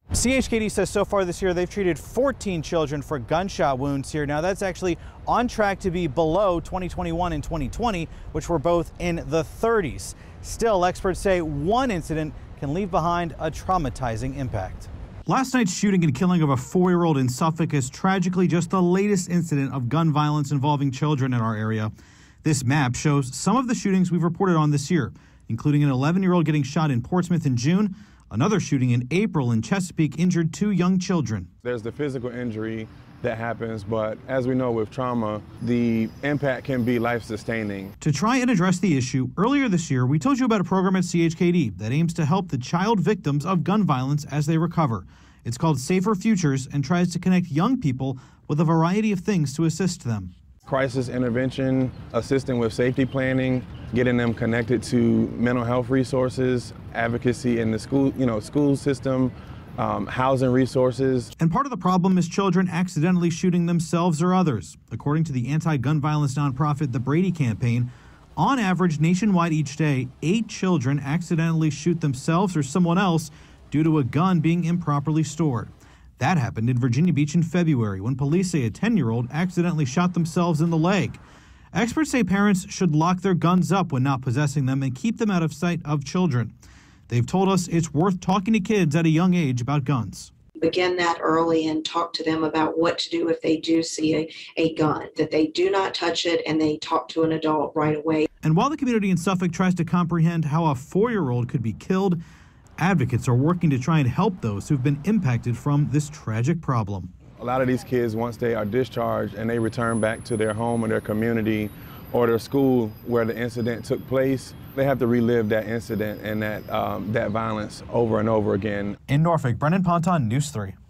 CHKD says so far this year they've treated 14 children for gunshot wounds here. Now that's actually on track to be below 2021 and 2020, which were both in the 30s. Still, experts say one incident can leave behind a traumatizing impact. Last night's shooting and killing of a 4-year-old in Suffolk is tragically just the latest incident of gun violence involving children in our area. This map shows some of the shootings we've reported on this year, including an 11-year-old getting shot in Portsmouth in June. Another shooting in April in Chesapeake injured 2 young children. There's the physical injury that happens, but as we know with trauma, the impact can be life-sustaining. To try and address the issue, earlier this year, we told you about a program at CHKD that aims to help the child victims of gun violence as they recover. It's called Safer Futures and tries to connect young people with a variety of things to assist them. Crisis intervention, assisting with safety planning, getting them connected to mental health resources, advocacy in the school system, housing resources. And part of the problem is children accidentally shooting themselves or others. According to the anti-gun violence nonprofit The Brady Campaign, on average nationwide each day, 8 children accidentally shoot themselves or someone else due to a gun being improperly stored. That happened in Virginia Beach in February when police say a 10-year-old accidentally shot themselves in the leg. Experts say parents should lock their guns up when not possessing them and keep them out of sight of children. They've told us it's worth talking to kids at a young age about guns. Begin that early and talk to them about what to do if they do see a gun, that they do not touch it and they talk to an adult right away. And while the community in Suffolk tries to comprehend how a 4-year-old could be killed, advocates are working to try and help those who've been impacted from this tragic problem. A lot of these kids, once they are discharged and they return back to their home or their community or their school where the incident took place, they have to relive that incident and that violence over and over again. In Norfolk, Brendan Ponton, News 3.